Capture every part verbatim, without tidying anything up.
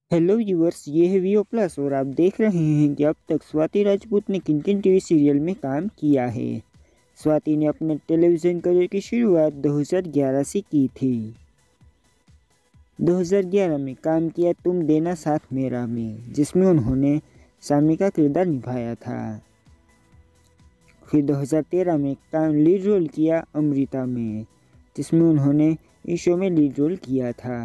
Hello viewers, ये है VO plus और आप देख रहे हैं कि अब तक स्वाति राजपूत ने किन किन टीवी सीरियल में काम किया है। स्वाति ने अपने टेलीविज़न करियर की शुरुआत दो हज़ार ग्यारह से की थी। दो हज़ार ग्यारह में काम किया तुम देना साथ मेरा में, जिसमें उन्होंने सामी का किरदार निभाया था। फिर दो हज़ार तेरह में काम लीड रोल किया अमृता में, जिसमें उन्होंने इस शो में लीड रोल किया था।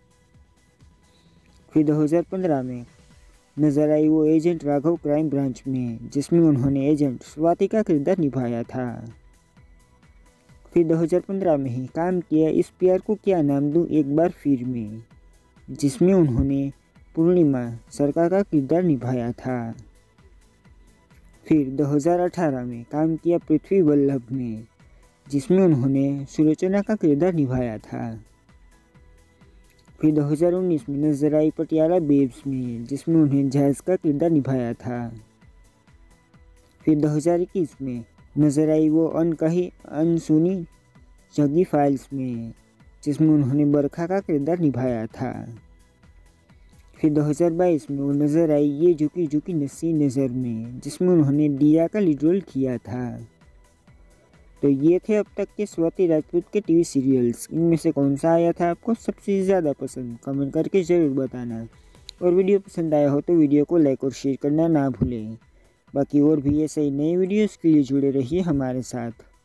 फिर दो हज़ार पंद्रह में नजर आई वो एजेंट राघव क्राइम ब्रांच में, जिसमें उन्होंने एजेंट स्वाति का किरदार निभाया था। फिर दो हज़ार पंद्रह में ही काम किया इस प्यार को क्या नाम दूं एक बार फिर में, जिसमें उन्होंने पूर्णिमा सरकार का किरदार निभाया था। फिर दो हज़ार अठारह में काम किया पृथ्वी वल्लभ में, जिसमें उन्होंने सुलोचना का किरदार निभाया था। फिर दो हज़ार उन्नीस में नजर आई पटियाला बेब्स में, जिसमें उन्हें जैज का किरदार निभाया था। फिर दो हज़ार इक्कीस में नजर आई वो अनकही अनसुनी जगी फाइल्स में, जिसमें उन्होंने बरखा का किरदार निभाया था। फिर दो हज़ार बाईस में वो नजर आई ये झुकी झुकी नस्सी नज़र में, जिसमें उन्होंने दिया का लीड रोल किया था। तो ये थे अब तक के स्वाति राजपूत के टीवी सीरियल्स। इनमें से कौन सा आया था आपको सबसे ज़्यादा पसंद, कमेंट करके ज़रूर बताना। और वीडियो पसंद आया हो तो वीडियो को लाइक और शेयर करना ना भूलें। बाकी और भी ऐसे ही नए वीडियोस के लिए जुड़े रहिए हमारे साथ।